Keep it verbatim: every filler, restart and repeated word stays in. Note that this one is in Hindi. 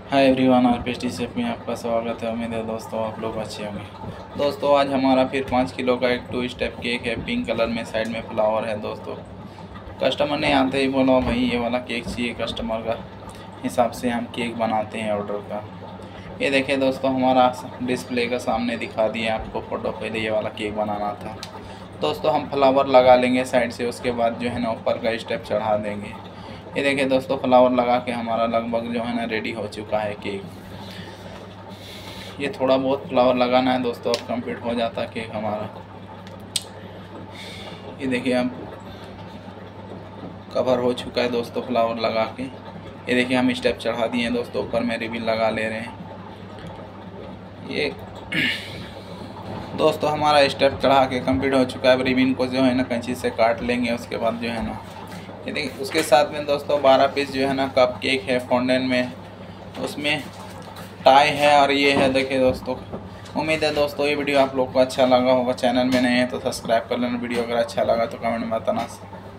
हाय एवरीवन, और पेस्ट्री शेफ में आपका स्वागत है। उम्मीद है दोस्तों आप लोग अच्छे होंगे। दोस्तों आज हमारा फिर पाँच किलो का एक टू स्टेप केक है। पिंक कलर में साइड में फ्लावर है। दोस्तों कस्टमर ने आते ही बोला भाई ये वाला केक चाहिए। कस्टमर का हिसाब से हम केक बनाते हैं ऑर्डर का। ये देखिए दोस्तों, हमारा डिस्प्ले का सामने दिखा दिया आपको फ़ोटो। पहले ये वाला केक बनाना था दोस्तों। हम फ्लावर लगा लेंगे साइड से, उसके बाद जो है ना ऊपर का स्टेप चढ़ा देंगे। ये देखिए दोस्तों, फ्लावर लगा के हमारा लगभग जो है ना रेडी हो चुका है केक। ये थोड़ा बहुत फ्लावर लगाना है दोस्तों, अब कंप्लीट हो जाता है केक हमारा। ये देखिए हम कवर हो चुका है दोस्तों फ्लावर लगा के। ये देखिए हम स्टेप चढ़ा दिए हैं दोस्तों, ऊपर में रिबन लगा ले रहे हैं। ये दोस्तों हमारा स्टेप चढ़ा के कंप्लीट हो चुका है। अब रिबन को जो है ना कैंची से काट लेंगे। उसके बाद जो है ना ये देखिए उसके साथ में दोस्तों बारह पीस जो है ना कप केक है फॉन्डेंट में, उसमें टाई है। और ये है देखिए दोस्तों। उम्मीद है दोस्तों ये वीडियो आप लोग को अच्छा लगा होगा। चैनल में नए हैं तो सब्सक्राइब कर लेना। वीडियो अगर अच्छा लगा तो कमेंट में बताना।